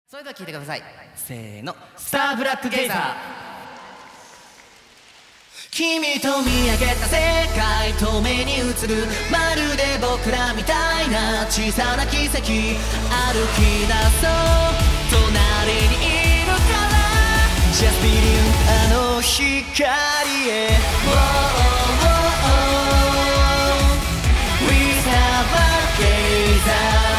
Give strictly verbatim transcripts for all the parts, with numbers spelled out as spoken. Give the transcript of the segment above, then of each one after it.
それでは聴いてください。せーの、スターブラックゲイザー。君と見上げた世界、透明に映るまるで僕らみたいな小さな奇跡、歩き出そう隣にいるから Just believe あの光へ Whoa, whoa, whoa, We have a gazer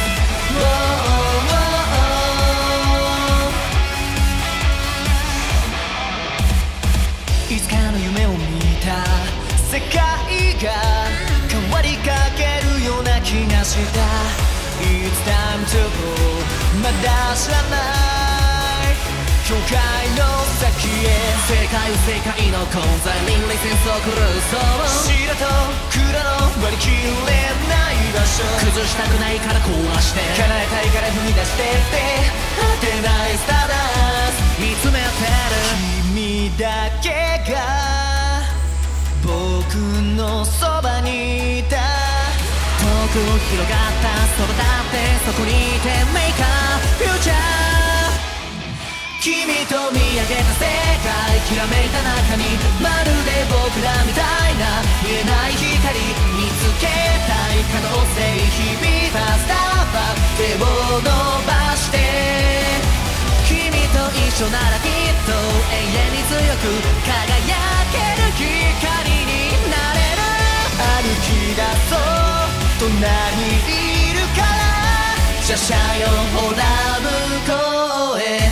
いつかの夢を見た世界が変わりかけるような気がした。 It's time to go まだ知らない境界の先へ。世界は世界の混在、人類戦争狂うそう白と黒の割り切れない場所、崩したくないから壊して叶えたいから踏み出してって果てないスターダスト見つめてる君だけが僕のそばにいた。遠く広がったそばだってそこにいて Make a future 君と見上げた世界、きらめいた中にまるで僕らみたいな見えない光見つけたい可能性、響いたスターバッ手を伸ばして君と一緒ならきっと永遠に強く輝ける光になれる。歩き出そう隣にいるからじゃしゃよほら向こうへ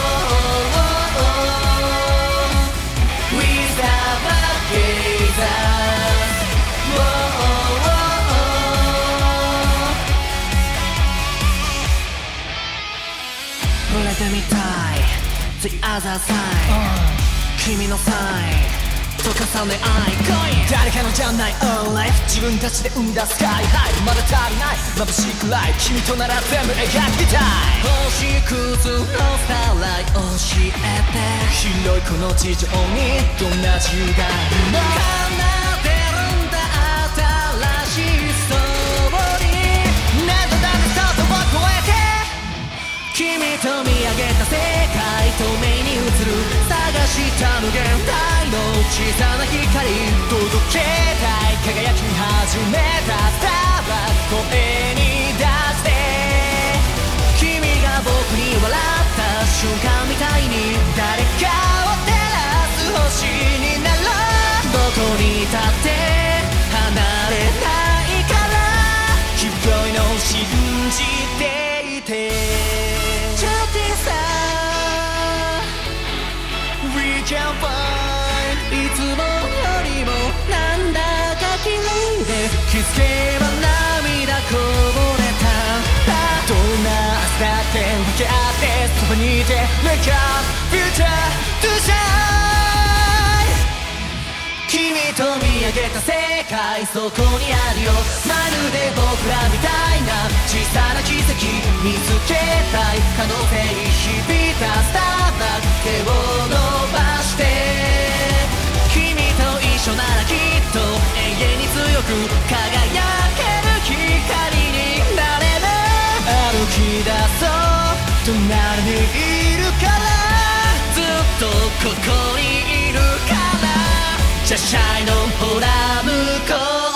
We have a gazer触れてみたい The other side、uh. 君のサインと重ね合い恋誰かのじゃない own life 自分たちで生み出すスカイハイまだ足りない眩しくライト君となら全部描きたい星屑のスターライト教えて広いこの地上にどんな自由があるの奏でるんだ新しいストーリーなんとなくスタートを超えて君と見上げた世界透明に映る探した無限大の小さな光届けたい輝き始めたスターは声に出して君が僕に笑った瞬間みたいに誰かを照らす星になろう。どこにいたって離れないから君の信じていてWe can find いつもよりもなんだか綺麗で気づけば涙こぼれたどんな朝だって分け合ってそばにいて Make a future to shine 君と見上げた世界そこにあるよまるで僕らみたいな小さな奇跡見つけたい可能性響いたスターバック手を伸ばして君と一緒ならきっと永遠に強く輝ける光になれる。歩き出そう隣にいるからずっとここにいるからじゃシャイのほら向こう